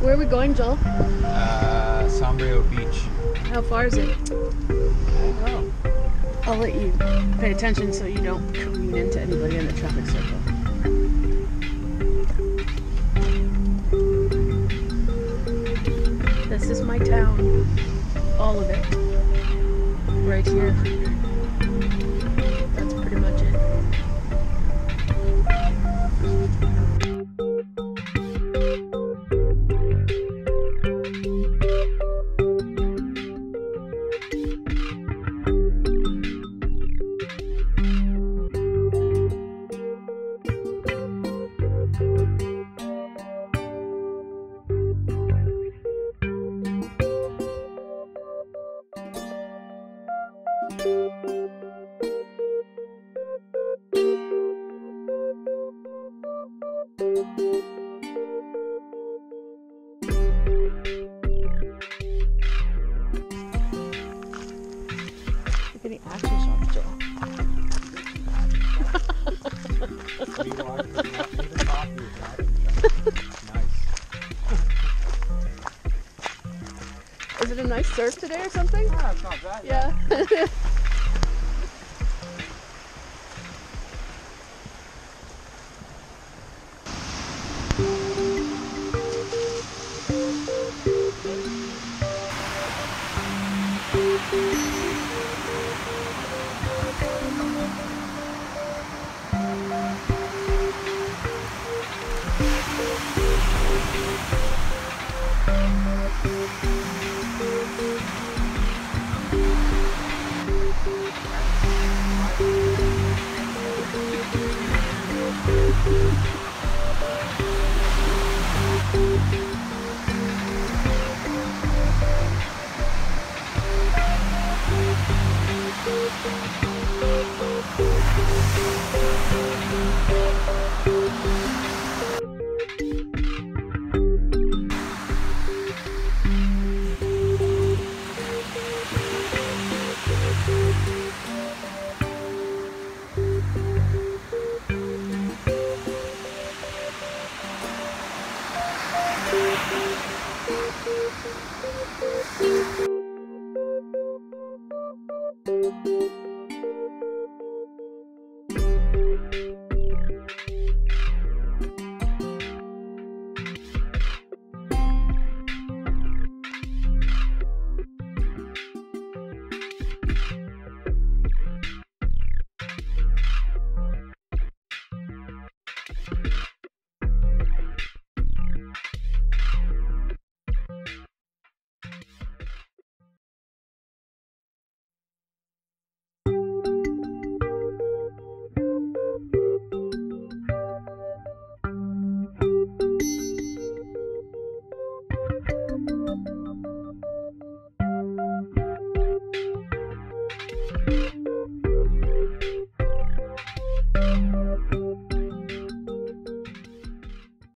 Where are we going, Joel? Sombrio Beach. How far is it? I don't know. I'll let you pay attention so you don't careen into anybody in the traffic circle. This is my town. All of it. Right here. That's pretty much it. You're getting action shots, Joel. Is it a nice surf today or something? Yeah, it's not bad. Yeah.